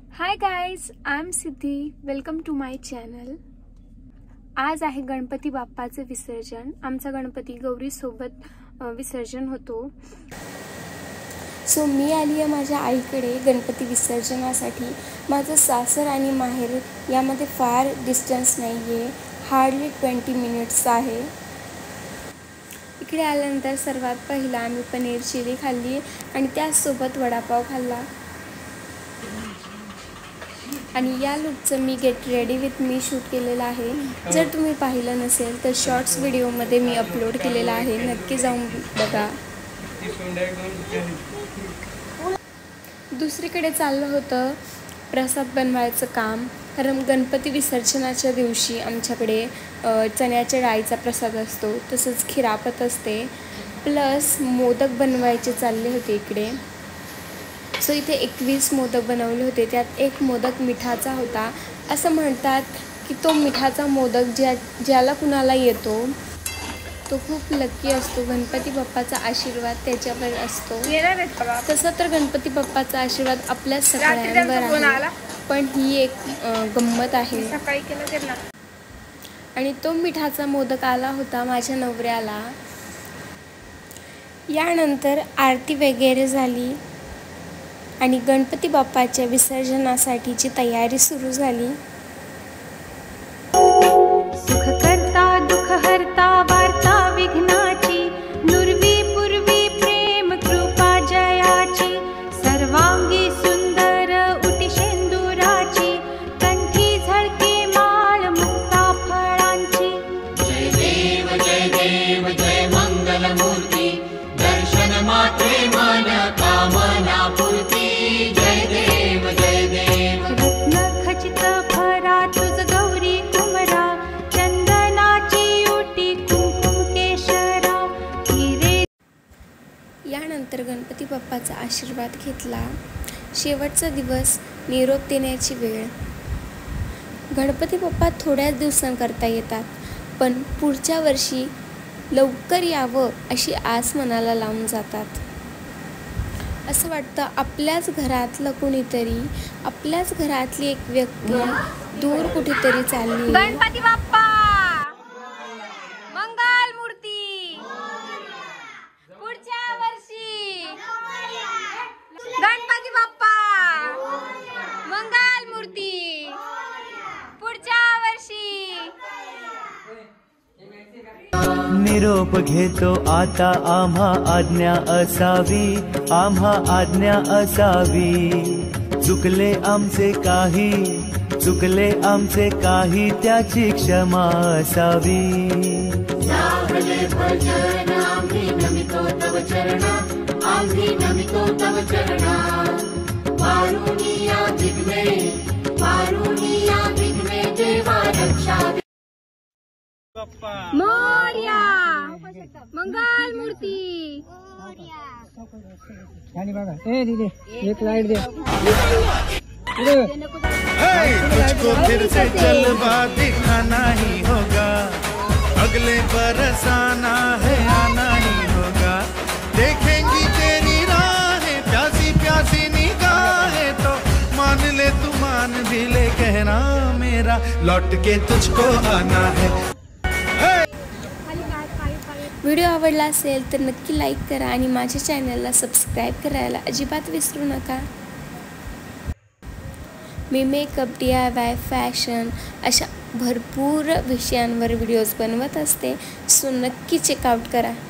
High guys, I am Siddhi. Welcome to my channel. आज आहे गणपती बाप्पाचं विसर्जन. आमचा गणपती गौरी सोबत विसर्जन होतो. सो मी आली आहे माझ्या आईकडे गणपती विसर्जनासाठी. माझं सासर आणि माहेर यामध्ये फार डिस्टन्स नाही आहे, हार्डली 20 मिनिट्स आहे. इकडे आल्यानंतर सर्वात पहिला आम्ही पनीर चिली खाल्ली आणि त्याचसोबत वडापाव खाल्ला. आणि या लुकचं मी get ready with me shoot केलेलं आहे. जर तुम्ही पाहिलं नसेल तर शॉर्ट्स व्हिडिओमध्ये मी अपलोड केलेला आहे, नक्की जाऊन बघा. दुसरीकडे चाललं होतं प्रसाद बनवायचं काम, कारण गणपती विसर्जनाच्या दिवशी आमच्याकडे चण्याच्या डाळीचा प्रसाद असतो, तसंच खिरापत असते, प्लस मोदक बनवायचे चालले होते इकडे. सो इथे 21 मोदक बनवले होते. त्यात एक मोदक मिठाचा होता. असं म्हणतात की तो मिठाचा मोदक ज्याला कुणाला येतो तो खूप लकी असतो. गणपती बाप्पाचा आशीर्वाद त्याच्यावर असतो. तसं तर गणपती बाप्पाचा आशीर्वाद आपल्या सगळ्यांवर आहे, पण ही एक गंमत आहे. आणि तो मिठाचा मोदक आला होता माझ्या नवऱ्याला. यानंतर आरती वगैरे झाली आणि गणपती बाप्पाच्या विसर्जनासाठीची तयारी सुरू झाली. सुख करता दुःख हरता वार्ता विघ्नाची, नुरवी पूर्वी प्रेम कृपा जयाची, सर्वांगी सुंदर उटी शेंदुराची, कंठी झळके माळ मुक्ता फळांची. जय देव जय मंगल मूर्ती, दर्शन मात्रे मन कामना पूर्ती. जय देव रत्न खचित भरा तुझ गौरी कुमरा, चंदनाची उटी कुंकुम केशरा हिरे. यानंतर गणपती बाप्पाचा आशीर्वाद घेतला. शेवटचा दिवस, निरोप देण्याची वेळ. गणपती बाप्पा थोड्याच दिवसांकरता येतात, पण पुढच्या वर्षी लवकर यावं अशी आस मनाला लावून जातात. असं वाटतं आपल्याच घरातलं कुणीतरी, आपल्याच घरातली एक व्यक्ती दूर कुठेतरी चालली. गणपती बाप्पा मंगल मूर्ती, पुढच्या वर्षी गणपती बाप्पा मंगल मूर्ती, पुढच्या वर्षी. निरोप घेतो आता आम्हा आज्ञा असावी, आम्हा आज्ञा असावी. चुकले आमचे काही त्याची क्षमा असावी. लागले भजन आम्ही नमितो तव चरणा, आम्ही नमितो तव चरणा. पारुनिया विघ्ने देवा रक्षा. मोरया मंगल मूर्ती. बघा ए दीदी एक लाइट दे. तुझको फिर से जलवा दिखाना ही होगा, अगले बरस आना है आना ही होगा. देखेंगी तेरी राहें प्यासी प्यासी निगाहें, तो मान ले तू मान भी ले, कहना मेरा लौट के तुझको आना है. व्हिडिओ आवडला असेल तर नक्की लाईक करा आणि माझ्या चॅनलला सबस्क्राईब करायला अजिबात विसरू नका. मी मेकअप, DIY, फॅशन अशा भरपूर विषयांवर व्हिडिओज बनवत असते. सो नक्की चेकआउट करा.